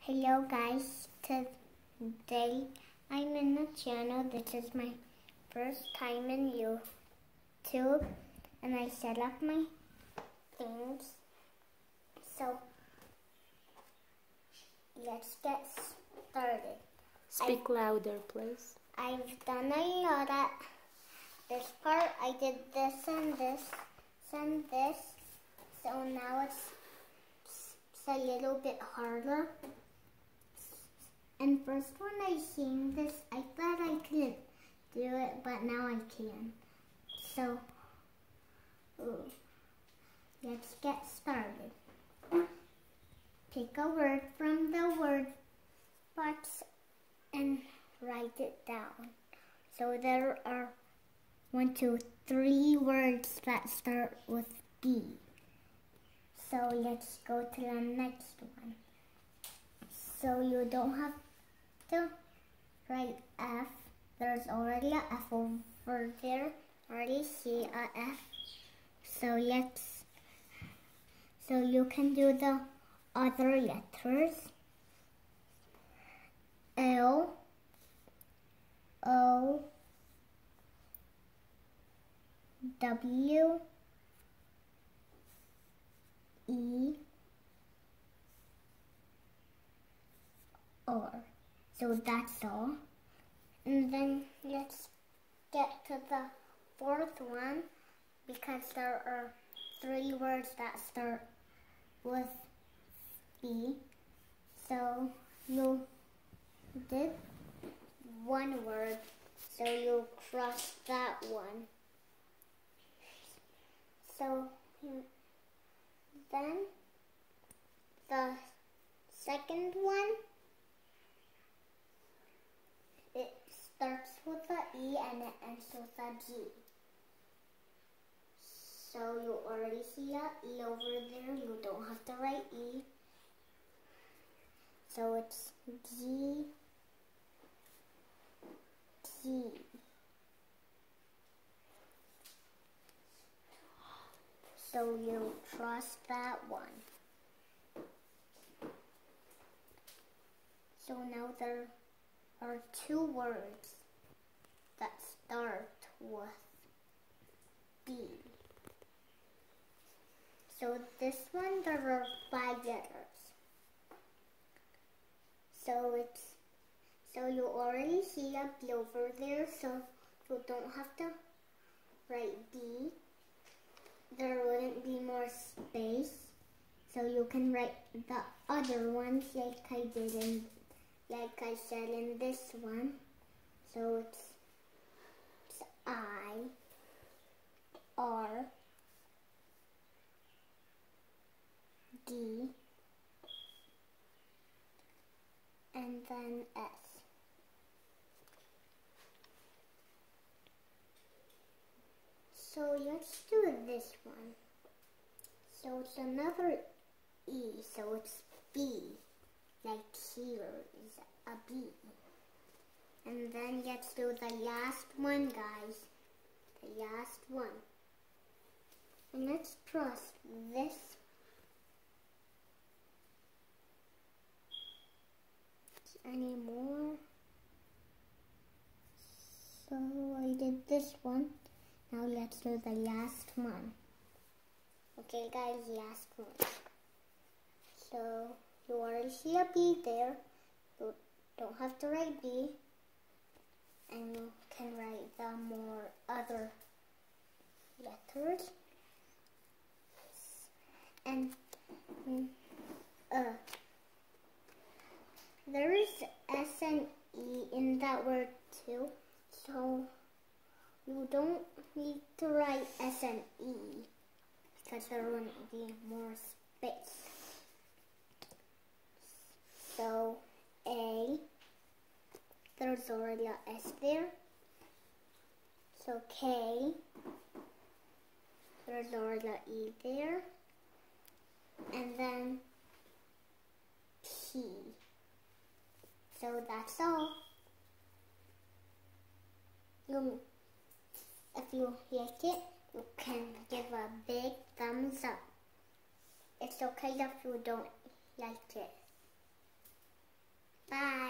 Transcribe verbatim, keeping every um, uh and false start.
Hello guys, today I'm in the channel. This is my first time in YouTube and I set up my things. So let's get started. Speak I've, louder please. I've done a lot at this part. I did this and this and this. So now it's, it's a little bit harder. And first when I seen this, I thought I couldn't do it, but now I can. So, ooh, let's get started. Pick a word from the word box and write it down. So there are one, two, three words that start with B. So let's go to the next one. So you don't have to write F. There's already a F over there. Already see a F. So let's, so you can do the other letters. L, O, W, E, R. So that's all. And then let's get to the fourth one because there are three words that start with B. So you did one word, so you cross that one. So then the second one, it starts with a E and it ends with a G. So you already see a E over there. You don't have to write E. So it's G, G. So you cross that one. So now there are two words that start with B. So this one, there are five letters. So it's, so you already see a B over there, so you don't have to write B. There wouldn't be more space. So you can write the other ones like I did in, like I said in this one. So it's, it's I, R, D, and then S. So let's do this one. So it's another E, so it's B. Like here is a B. And then let's do the last one, guys. The last one. And let's cross this. Any more? So I did this one. Now let's do the last one. Okay guys, last one. So you already see a B there. You don't have to write B. And you can write the more other letters. And uh, there is S and E in that word too. So you don't need to write S and E because there wouldn't be more space. So A, there's already a S there. So K, there's already a E there. And then P. So that's all. You, if you like it, you can give a big thumbs up. It's okay if you don't like it. Bye.